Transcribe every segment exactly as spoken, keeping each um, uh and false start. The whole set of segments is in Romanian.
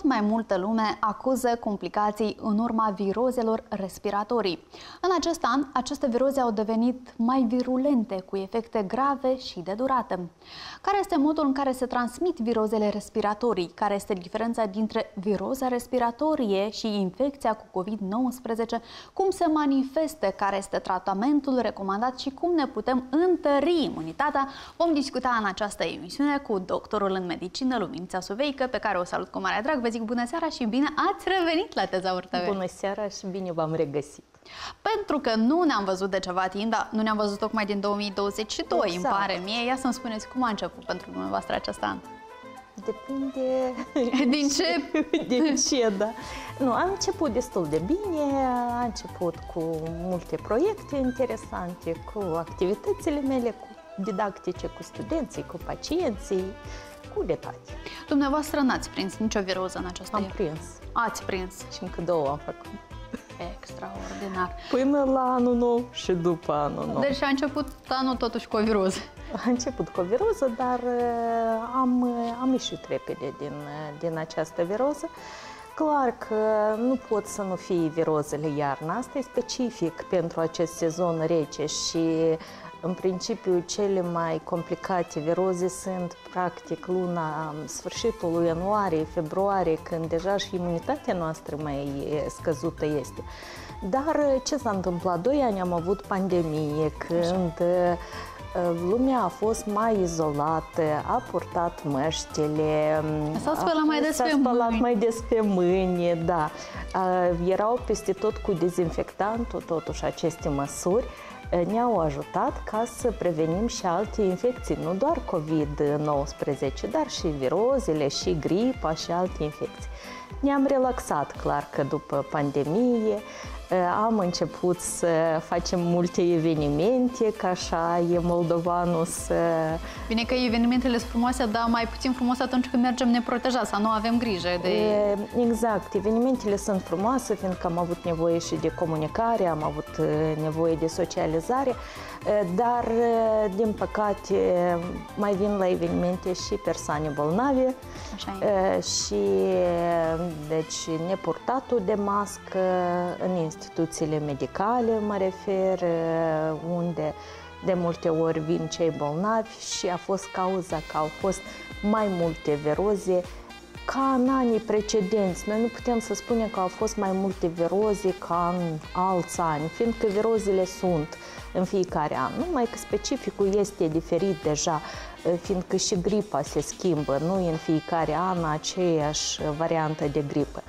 tot mai multă lume acuză complicații în urma virozelor respiratorii. În acest an, aceste viroze au devenit mai virulente, cu efecte grave și de durată. Care este modul în care se transmit virozele respiratorii? Care este diferența dintre viroza respiratorie și infecția cu COVID nouăsprezece? Cum se manifestă? Care este tratamentul recomandat și cum ne putem întări imunitatea? Vom discuta în această emisiune cu doctorul în medicină Luminița Suveică, pe care o salut cu mare drag. Vă zic bună seara și bine ați revenit la Tezaur T V. Bună seara și bine v-am regăsit. Pentru că nu ne-am văzut de ceva timp, dar nu ne-am văzut tocmai din două mii douăzeci și doi, exact. Îmi pare mie. Ia să-mi spuneți cum a început pentru dumneavoastră acest an. Depinde... Din ce? Din ce, da. Nu, am început destul de bine, a început cu multe proiecte interesante, cu activitățile mele, cu didactice, cu studenții, cu pacienții, cu de toate. Dumneavoastră n-ați prins nicio viroză în această Am iar. prins. Ați prins. Și încă două am făcut. Extraordinar. Până la anul nou și după anul nou. Deci a început anul totuși cu o viroză. A început cu o viroză, dar am, am ieșit repede din, din această viroză. Clar că nu pot să nu fie virozele iarna, asta e specific pentru acest sezon rece și în principiu cele mai complicate viroze sunt practic luna, sfârșitul lui ianuarie, februarie, când deja și imunitatea noastră mai scăzută este. Dar ce s-a întâmplat? Doi ani am avut pandemie, când lumea a fost mai izolată, a purtat măștile, s-a spălat mai des pe mâini. mai des pe mâini, da. Erau peste tot cu dezinfectantul, totuși aceste măsuri ne-au ajutat ca să prevenim și alte infecții, nu doar COVID nouăsprezece, dar și virozele, și gripa și alte infecții. Ne-am relaxat, clar că după pandemie am început să facem multe evenimente, ca așa e moldovanul să... Bine că evenimentele sunt frumoase, dar mai puțin frumos atunci când mergem neprotejați, să nu avem grijă de... Exact, evenimentele sunt frumoase, fiindcă am avut nevoie și de comunicare, am avut nevoie de socializare, dar, din păcate, mai vin la evenimente și persoane bolnave. Așa e. Și, deci, nepurtatul de mască în instituțiile medicale, mă refer, unde de multe ori vin cei bolnavi și a fost cauza că au fost mai multe viroze ca în anii precedenți. Noi nu putem să spunem că au fost mai multe viroze ca în alți ani, fiindcă virozele sunt în fiecare an, numai că specificul este diferit deja, fiindcă și gripa se schimbă, nu e în fiecare an aceeași variantă de gripă.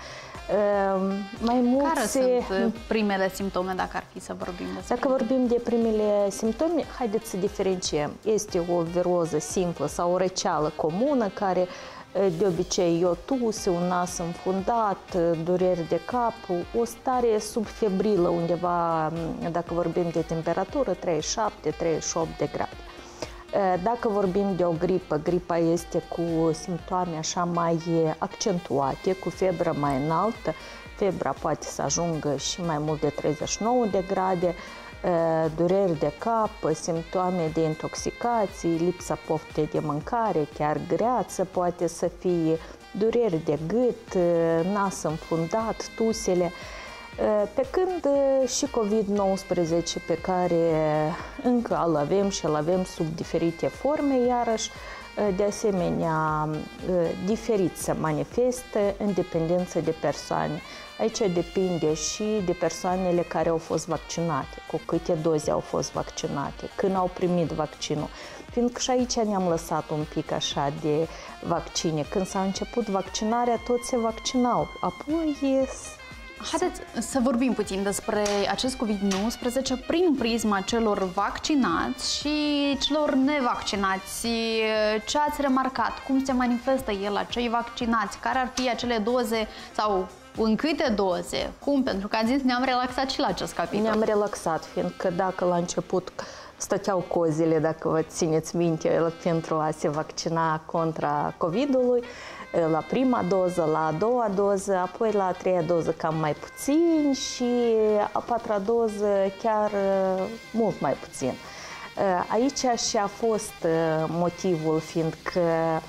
Mai mulți... Care sunt primele simptome, dacă ar fi să vorbim despre? Dacă vorbim de primele simptome, haideți să diferențiem. Este o viroză simplă sau o răceală comună, care de obicei e o tuse, un nas înfundat, dureri de cap, o stare subfebrilă undeva, dacă vorbim de temperatură, treizeci și șapte treizeci și opt de grade. Dacă vorbim de o gripă, gripa este cu simptome așa mai accentuate, cu febră mai înaltă, febra poate să ajungă și mai mult de treizeci și nouă de grade, dureri de cap, simptome de intoxicație, lipsa poftei de mâncare, chiar greață poate să fie, dureri de gât, nas înfundat, tusele. Pe când și COVID nouăsprezece, pe care încă îl avem și îl avem sub diferite forme, iarăși, de asemenea, diferit se manifestă în dependență de persoane. Aici depinde și de persoanele care au fost vaccinate, cu câte doze au fost vaccinate, când au primit vaccinul. Fiindcă și aici ne-am lăsat un pic așa de vaccine. Când s-a început vaccinarea, toți se vaccinau. Apoi haideți să vorbim puțin despre acest COVID nouăsprezece prin prisma celor vaccinați și celor nevaccinați. Ce ați remarcat? Cum se manifestă el la cei vaccinați? Care ar fi acele doze sau în câte doze? Cum? Pentru că ați zis ne-am relaxat și la acest capitol. Ne-am relaxat, fiindcă dacă la început stăteau cozile, dacă vă țineți minte, pentru a se vaccina contra COVID-ului, la prima doză, la a doua doză, apoi la a treia doză cam mai puțin și a patra doză chiar mult mai puțin. Aici și a fost motivul, fiindcă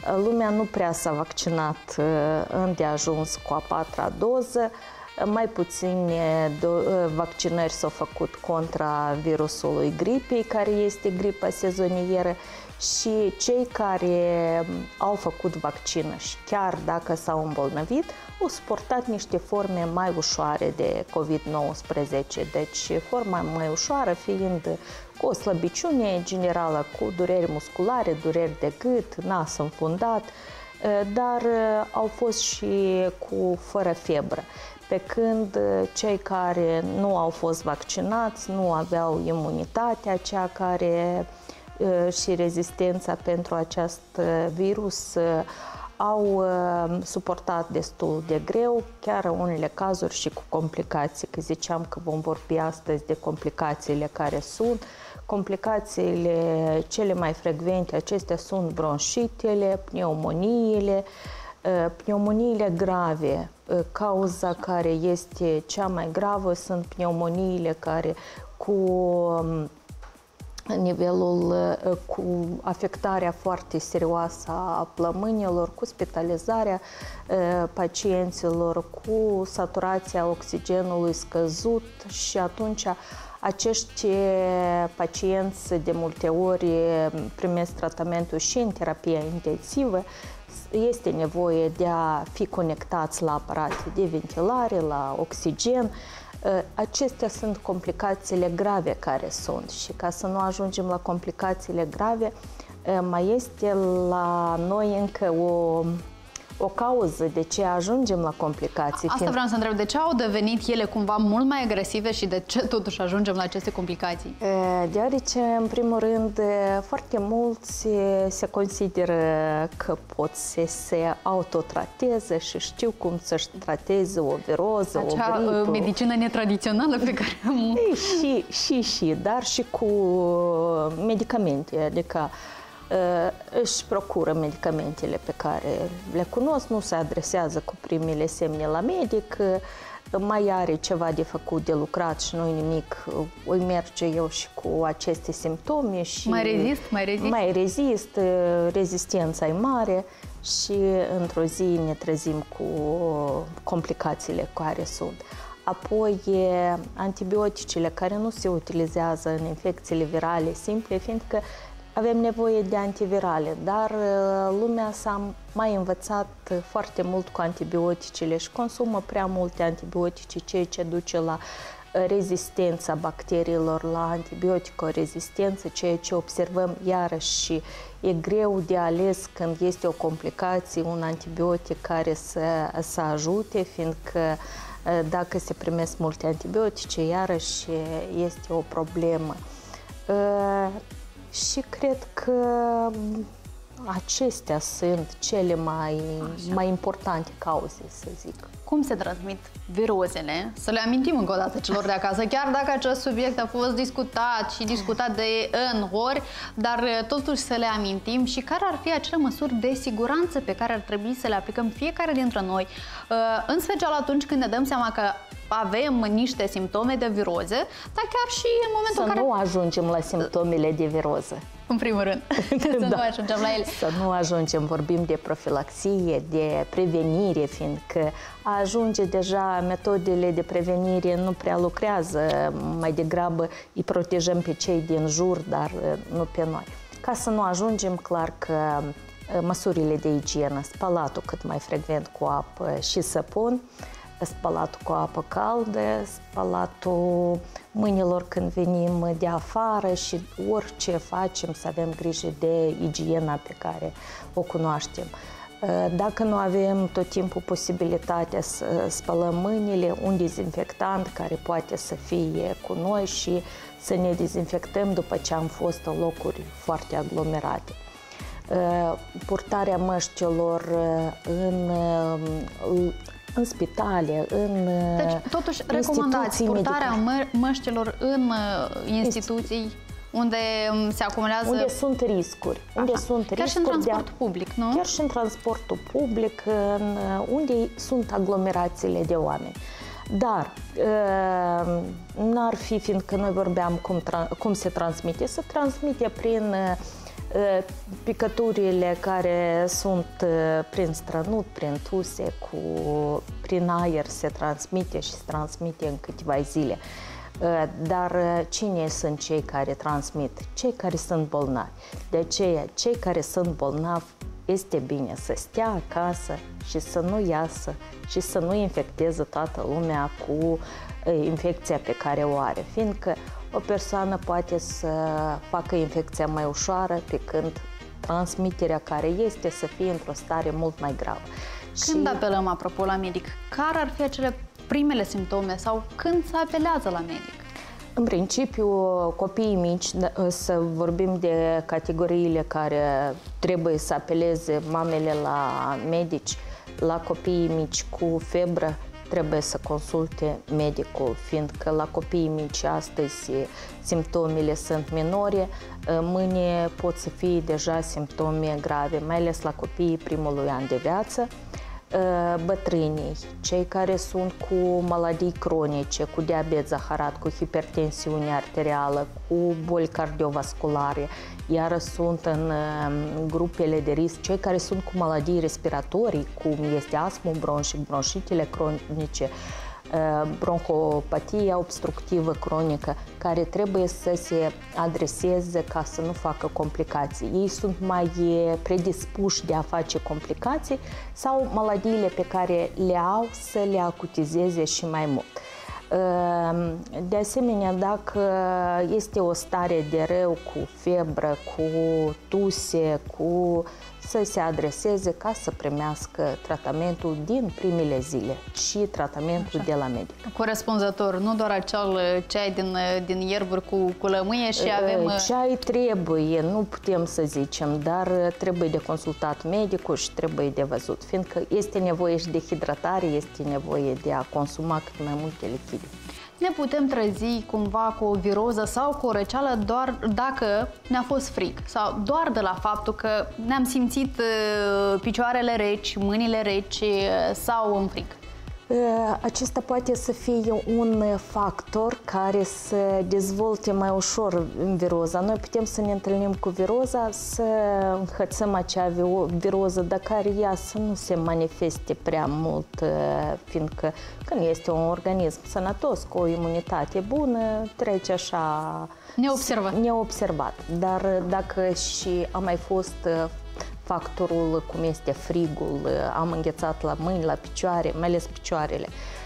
Lumea nu prea s-a vaccinat îndeajuns cu a patra doză. Mai puține vaccinări s-au făcut contra virusului gripei, care este gripa sezonieră, și cei care au făcut vaccină și chiar dacă s-au îmbolnăvit, au suportat niște forme mai ușoare de COVID nouăsprezece. Deci forma mai ușoară fiind cu o slăbiciune generală, cu dureri musculare, dureri de gât, nas înfundat, dar au fost și cu fără febră. Pe când cei care nu au fost vaccinați nu aveau imunitatea, cea care și rezistența pentru acest virus au suportat destul de greu, chiar în unele cazuri și cu complicații, că ziceam că vom vorbi astăzi de complicațiile care sunt. Complicațiile cele mai frecvente, acestea sunt bronșitele, pneumoniile, pneumoniile grave. Cauza care este cea mai gravă sunt pneumoniile care cu nivelul, cu afectarea foarte serioasă a plămânilor, cu spitalizarea pacienților, cu saturația oxigenului scăzut, și atunci acești pacienți de multe ori primesc tratamentul și în terapia intensivă. Este nevoie de a fi conectați la aparate de ventilare, la oxigen. Acestea sunt complicațiile grave care sunt, și ca să nu ajungem la complicațiile grave, mai este la noi încă o, o cauză de ce ajungem la complicații. Asta vreau să întreb, de ce au devenit ele cumva mult mai agresive și de ce totuși ajungem la aceste complicații? Deoarece, în primul rând, foarte mulți se consideră că pot să se autotrateze și știu cum să-și trateze o viroză, acea o gripă. Medicină netradițională pe care am... Ei, și, și, și, dar și cu medicamente, adică își procură medicamentele pe care le cunosc, nu se adresează cu primele semne la medic, mai are ceva de făcut, de lucrat și nu nimic, îi merge eu și cu aceste simptome și mai rezist, mai rezist, mai rezist, rezistența e mare și într-o zi ne trezim cu complicațiile care sunt. Apoi, antibioticele care nu se utilizează în infecțiile virale simple, fiindcă avem nevoie de antivirale, dar lumea s-a mai învățat foarte mult cu antibioticele și consumă prea multe antibiotice, ceea ce duce la rezistența bacteriilor, la antibiotico-rezistență, ceea ce observăm iarăși, și e greu de ales când este o complicație, un antibiotic care să, să ajute, fiindcă dacă se primesc multe antibiotice, iarăși este o problemă. Și cred că acestea sunt cele mai, mai importante cauze, să zic. Cum se transmit virozele? Să le amintim încă o dată celor de acasă, chiar dacă acest subiect a fost discutat și discutat de N ori, dar totuși să le amintim și care ar fi acele măsuri de siguranță pe care ar trebui să le aplicăm fiecare dintre noi, în special atunci când ne dăm seama că avem niște simptome de viroze, dar chiar și în momentul în care... Să nu ajungem la simptomele de viroză. În primul rând, să da. nu ajungem la ele. Să nu ajungem, vorbim de profilaxie, de prevenire, fiindcă a ajunge deja metodele de prevenire nu prea lucrează, mai degrabă îi protejăm pe cei din jur, dar nu pe noi. Ca să nu ajungem, clar că măsurile de igienă, spălatul cât mai frecvent cu apă și săpun, spălatul cu apă caldă, spălatul mâinilor când venim de afară și orice facem să avem grijă de igiena pe care o cunoaștem. Dacă nu avem tot timpul posibilitatea să spălăm mâinile, un dezinfectant care poate să fie cu noi și să ne dezinfectăm după ce am fost în locuri foarte aglomerate. Purtarea măștilor în în spitale, în Deci, totuși, recomandați purtarea mă măștilor în instituții unde se acumulează... Unde sunt riscuri. Unde sunt chiar riscuri și în transport de... public, nu? Chiar și în transportul public, în... unde sunt aglomerațiile de oameni. Dar n-ar fi, fiindcă noi vorbeam cum, cum se transmite, se transmite prin Picăturile care sunt prin strănut, prin tuse, cu, prin aer se transmite și se transmite în câteva zile. Dar cine sunt cei care transmit? Cei care sunt bolnavi. De aceea, cei care sunt bolnavi, este bine să stea acasă și să nu iasă și să nu infecteze toată lumea cu infecția pe care o are, fiindcă o persoană poate să facă infecția mai ușoară, pe când transmiterea care este să fie într-o stare mult mai gravă. Când și... apelăm, apropo, la medic? Care ar fi acele primele simptome sau când se apelează la medic? În principiu, copiii mici, să vorbim de categoriile care trebuie să apeleze mamele la medici, la copiii mici cu febră, trebuie să consulte medicul, fiindcă la copiii mici astăzi simptomele sunt minore, mâine pot să fie deja simptome grave, mai ales la copiii primului an de viață. Bătrânii, cei care sunt cu maladii cronice, cu diabet zaharat, cu hipertensiune arterială, cu boli cardiovasculare, iar sunt în grupele de risc cei care sunt cu maladii respiratorii, cum este astmul bronșic, bronșitele cronice, bronhopatia obstructivă cronică, care trebuie să se adreseze ca să nu facă complicații. Ei sunt mai predispuși de a face complicații sau maladiile pe care le au să le acutizeze și mai mult. De asemenea, dacă este o stare de rău cu febră, cu tuse, cu să se adreseze ca să primească tratamentul din primele zile și tratamentul Așa. de la medic. Corespunzător, nu doar acel ceai din, din ierburi cu, cu lămâie și avem... Ceai trebuie, nu putem să zicem, dar trebuie de consultat medicul și trebuie de văzut, fiindcă este nevoie și de hidratare, este nevoie de a consuma cât mai multe lichide. Ne putem trezi cumva cu o viroză sau cu o răceală doar dacă ne-a fost frig sau doar de la faptul că ne-am simțit picioarele reci, mâinile reci sau în frig? Acesta poate să fie un factor care să dezvolte mai ușor viroza. Noi putem să ne întâlnim cu viroza, să înhățăm acea viroză, dar care ea să nu se manifeste prea mult, fiindcă când este un organism sănătos, cu o imunitate bună, trece așa neobservat. neobservat. Dar dacă și a mai fost factorul cum este frigul, am înghețat la mâini, la picioare, mai ales picioarele,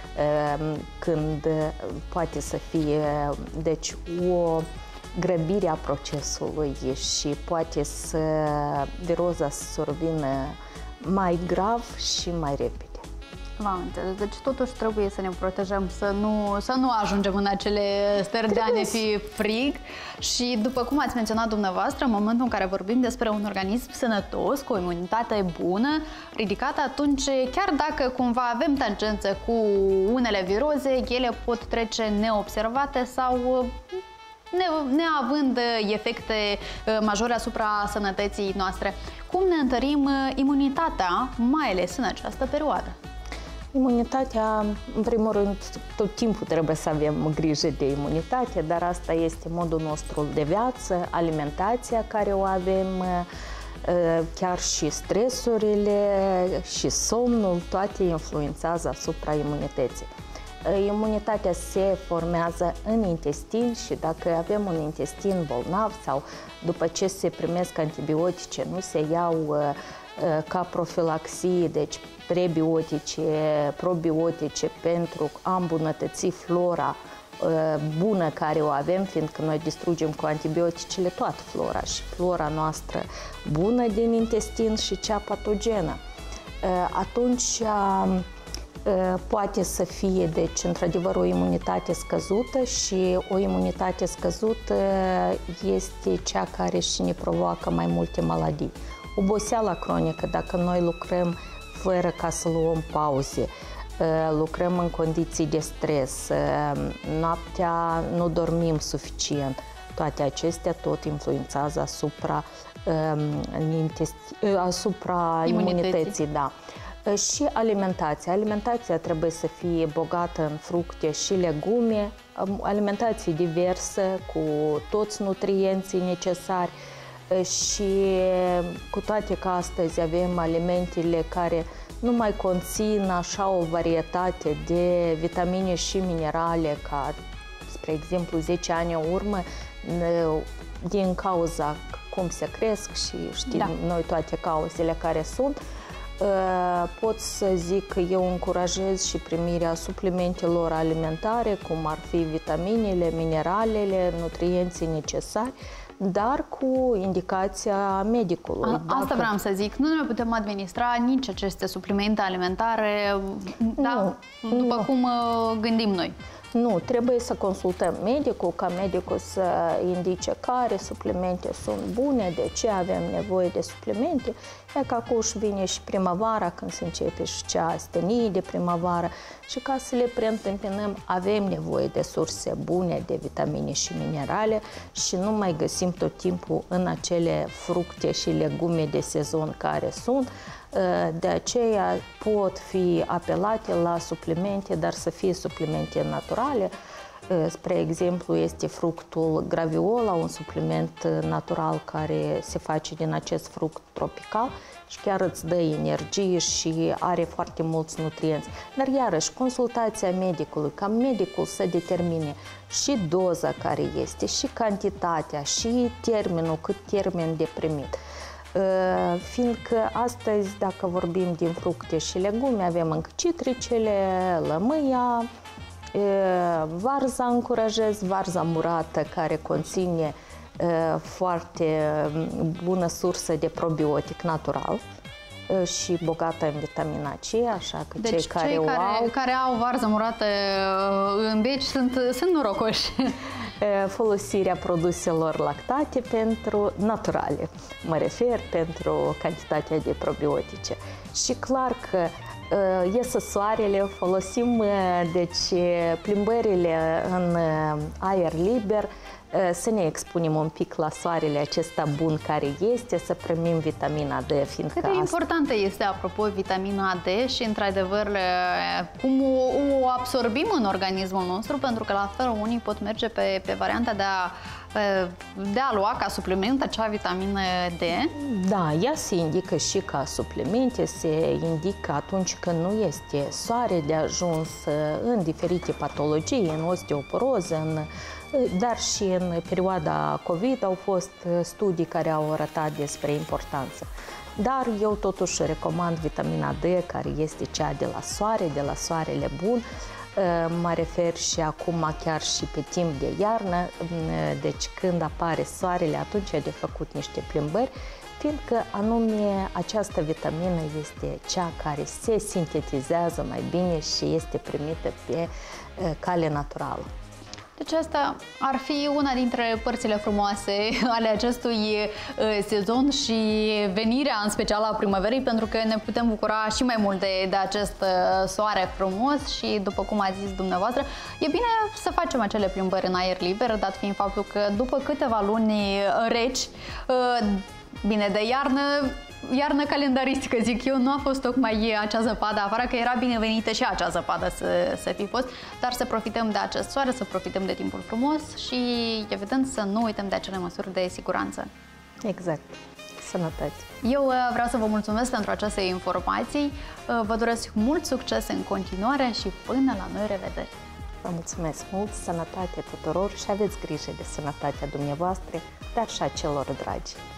când poate să fie deci o grăbire a procesului și poate să viroza să survină mai grav și mai repede. V-am înțeles. Deci totuși trebuie să ne protejăm, să nu, să nu ajungem în acele stări de a ne fi frig. Și după cum ați menționat dumneavoastră, în momentul în care vorbim despre un organism sănătos, cu o imunitate bună, ridicată, atunci chiar dacă cumva avem tangență cu unele viroze, ele pot trece neobservate sau ne, neavând efecte majore asupra sănătății noastre. Cum ne întărim imunitatea, mai ales în această perioadă? Imunitatea, în primul rând, tot timpul trebuie să avem grijă de imunitate, dar asta este modul nostru de viață, alimentația care o avem, chiar și stresurile și somnul, toate influențează asupra imunității. Imunitatea se formează în intestin și dacă avem un intestin bolnav sau după ce se primesc antibiotice, nu se iau ca profilaxie, deci prebiotice, probiotice pentru a îmbunătăți flora bună care o avem, fiindcă noi distrugem cu antibioticele toată flora și flora noastră bună din intestin și cea patogenă. Atunci poate să fie, deci, într-adevăr, o imunitate scăzută și o imunitate scăzută este cea care și ne provoacă mai multe maladii. Oboseala cronică, dacă noi lucrăm fără ca să luăm pauze, lucrăm în condiții de stres, noaptea nu dormim suficient, toate acestea tot influențează asupra, asupra imunității. imunității. Da. Și alimentația. Alimentația trebuie să fie bogată în fructe și legume, alimentație diversă, cu toți nutrienții necesari, și cu toate că astăzi avem alimentele care nu mai conțin așa o varietate de vitamine și minerale ca, spre exemplu, zece ani în urmă, din cauza cum se cresc și știm da. noi toate cauzele care sunt, pot să zic că eu încurajez și primirea suplimentelor alimentare, cum ar fi vitaminele, mineralele, nutrienții necesari, dar cu indicația medicului. A, asta dacă... vreau să zic. Nu ne putem administra nici aceste suplimente alimentare, da, nu, după nu. cum gândim noi. Nu, trebuie să consultăm medicul, ca medicul să indice care suplimente sunt bune, de ce avem nevoie de suplimente. E că acum își vine și primăvara, când se începe și cea stenii de primăvară, și ca să le preîntâmpinăm, avem nevoie de surse bune de vitamine și minerale și nu mai găsim tot timpul în acele fructe și legume de sezon care sunt. De aceea pot fi apelate la suplimente, dar să fie suplimente naturale. Spre exemplu, este fructul graviola, un supliment natural care se face din acest fruct tropical și chiar îți dă energie și are foarte mulți nutrienți. Dar iarăși, consultația medicului, ca medicul să determine și doza care este, și cantitatea, și termenul, cât termen de primit. Fiindcă astăzi, dacă vorbim din fructe și legume, avem încă citricele, lămâia, varza încurajez, varza murată, care conține foarte bună sursă de probiotic natural și bogată în vitamina C, așa că deci cei care cei o care, au... care au varză murată în beci sunt, sunt norocoși. Folosirea produselor lactate pentru naturale, mă refer, pentru cantitatea de probiotice. Și clar că iese soarele, folosim deci plimbările în aer liber, să ne expunem un pic la soarele acesta bun care este, să primim vitamina D. Fiindcă Cât de asta... importantă este, apropo, vitamina D și, într-adevăr, cum o, o absorbim în organismul nostru, pentru că, la fel, unii pot merge pe, pe varianta de a, de a lua ca supliment acea vitamină D. Da, ea se indică și ca suplimente, se indică atunci când nu este soare de ajuns în diferite patologii, în osteoporoză, în dar și în perioada COVID au fost studii care au arătat despre importanță. Dar eu totuși recomand vitamina D, care este cea de la soare, de la soarele bun. Mă refer și acum chiar și pe timp de iarnă, deci când apare soarele, atunci e de făcut niște plimbări, fiindcă anume această vitamină este cea care se sintetizează mai bine și este primită pe cale naturală. Deci asta ar fi una dintre părțile frumoase ale acestui sezon și venirea în special a primăverii, pentru că ne putem bucura și mai mult de, de acest soare frumos și, după cum a zis dumneavoastră, e bine să facem acele plimbări în aer liber, dat fiind faptul că după câteva luni reci, bine, de iarnă, iarnă calendaristică, zic eu, nu a fost tocmai acea zăpadă afară, că era binevenită și acea zăpadă să, să fi fost, dar să profităm de acest soare, să profităm de timpul frumos și, evident, să nu uităm de acele măsuri de siguranță. Exact. Sănătate! Eu vreau să vă mulțumesc pentru aceste informații, vă doresc mult succes în continuare și până la noi revederi! Vă mulțumesc mult, sănătate tuturor și aveți grijă de sănătatea dumneavoastră, dar și a celor dragi!